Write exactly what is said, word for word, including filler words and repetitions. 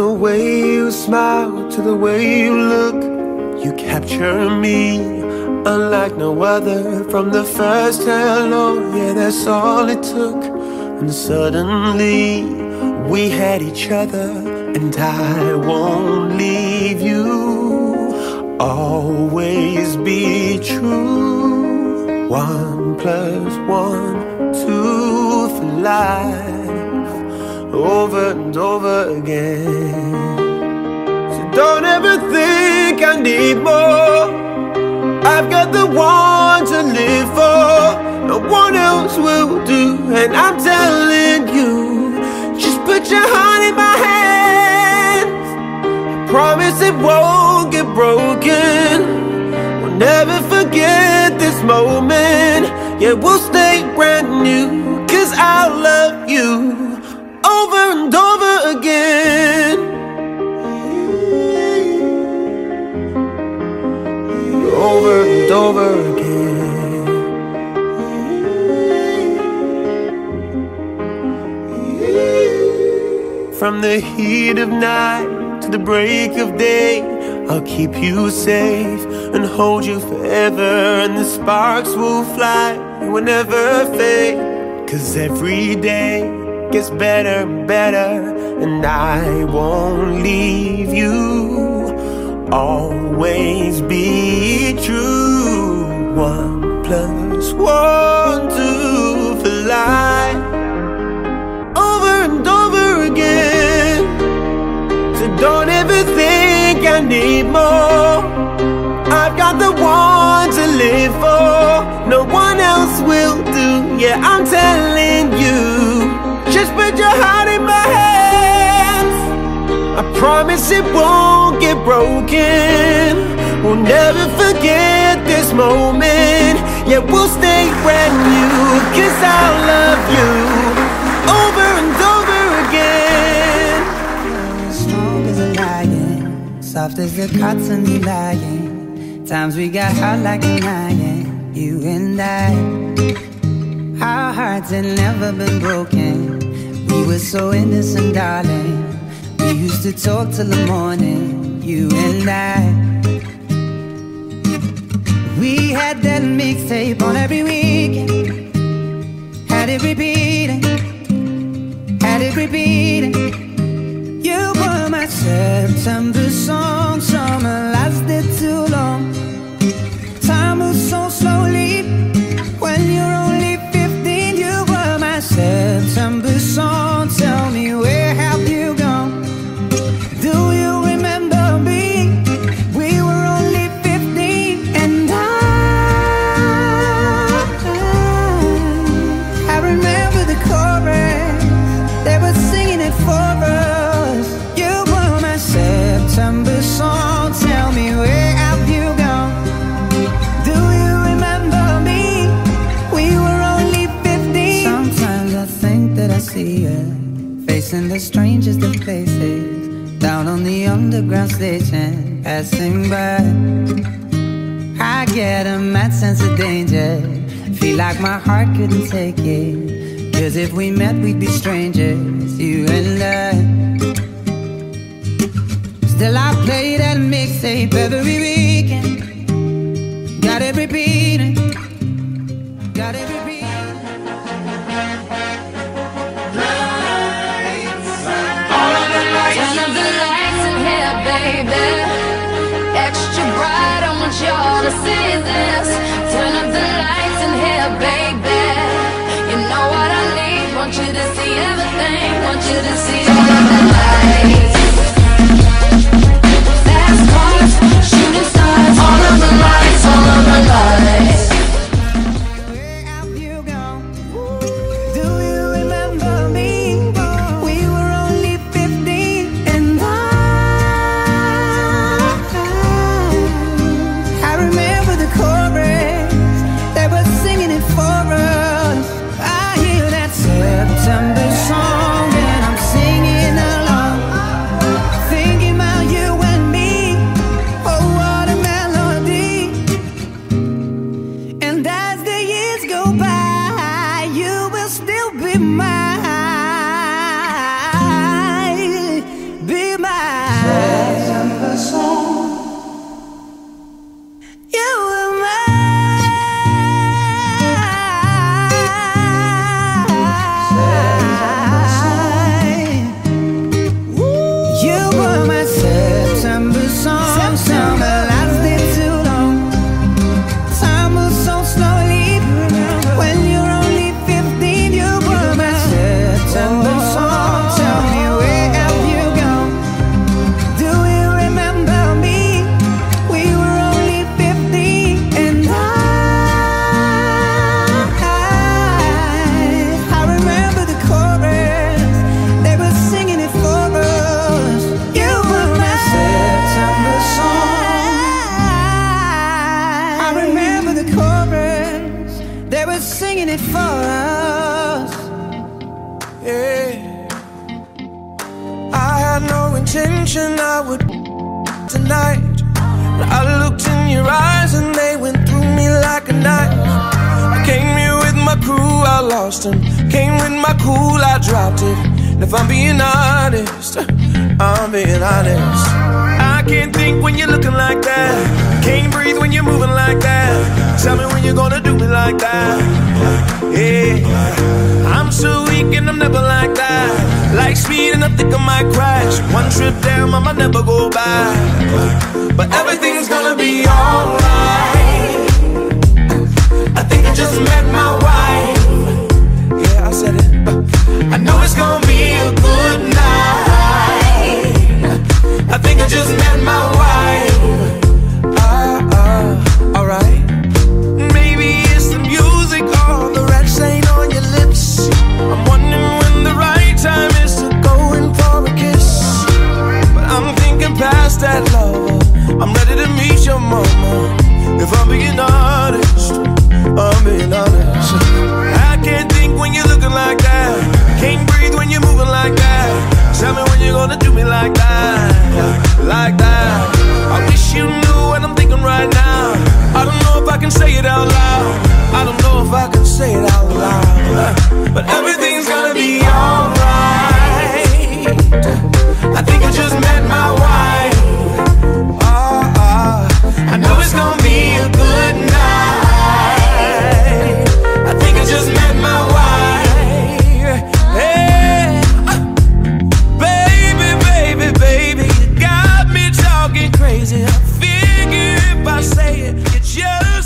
way you smile to the way you look, you capture me unlike no other. From the first hello, yeah, that's all it took. And suddenly we had each other, and I won't leave you. Always be true. One plus one, two for life, over and over again. So don't ever think I need more. I've got the one to live for. No one else will do. And I'm telling you, just put your heart in my hands. I promise it won't get broken. We'll never forget this moment. Yeah, we'll stay brand new, 'cause I'll love you over and over again. Over and over again. From the heat of night to the break of day, I'll keep you safe and hold you forever. And the sparks will fly, will never fade. 'Cause every day gets better and better, and I won't leave you. Always be true. One plus one, two for life, over and over again. So don't ever think I need more. I've got the one to live for. No one else will do. Yeah, I'm telling you, just put your heart in my hands. I promise it won't get broken. We'll never forget this moment. Yeah, we'll stay brand new, 'cause I'll love you over and over again. Strong as a lion, soft as the cotton you lying. Times we got hot like an iron, you and I. Our hearts had never been broken. We were so innocent, darling. We used to talk till the morning, you and I. We had that mixtape on every weekend. Had it repeating, had it repeating. You were my September song. Summer lasted too long. Time moves so slowly when you're only fifteen. You were my September song. Tell me, where have you gone? Do you remember me? We were only fifteen, and I, I remember the chorus. They were singing it for us. You were my September song. Tell me, where have you gone? Do you remember me? We were only fifteen. Sometimes I think that I see you facing the strangest of places, down on the underground station, passing by. I get a mad sense of danger, feel like my heart couldn't take it. 'Cause if we met, we'd be strangers, you and I. Still I play that mixtape every weekend. Got it repeating, got it repeating. Baby, extra bright, I want y'all to see this. Turn up the lights in here, baby. You know what I need, want you to see everything. Want you to see all of the lights. Fast cars, shooting stars. All of the lights, all of the lights. Where have you gone? Do you remember me? We were only fifteen, and I I remember the chorus. They were singing it for us. I hear that September song, and I'm singing mentioned I would tonight. I looked in your eyes and they went through me like a knife. I came here with my crew, I lost them. Came with my cool, I dropped it. And if I'm being honest, I'm being honest. I can't think when you're looking like that. Can't breathe when you're moving like that. Tell me when you're gonna do me like that. Yeah, I'm so weak and I'm never like that. Like speed and I think I might crash. One trip down, I might never go back. But everything's gonna be alright. I think I just met my wife. Yeah, I said it. I know it's gonna be a good night. I think I just met my wife. Ah, uh, alright. Maybe it's the music or the red stain on your lips. I'm wondering when the right time is to go in for a kiss. But I'm thinking past that, lover. I'm ready to meet your mama. If I'm being honest, I'm being honest. I can't think when you're looking like that. Can't breathe when you're moving like that. Tell me when you're gonna do me like that. Like that. I wish you knew what I'm thinking right now. I don't know if I can say it out loud. I don't know if I can say it out loud. But everything's gonna be alright. I think I just met my wife. I know it's gonna be a good night. I think I just met my wife. Hey, baby, baby, baby, you got me talking crazy. I figure if I say it, you just